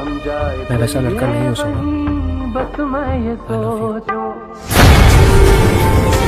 मैं वैसा लड़का नहीं हूँ सोना। बस मैं ये सोचूं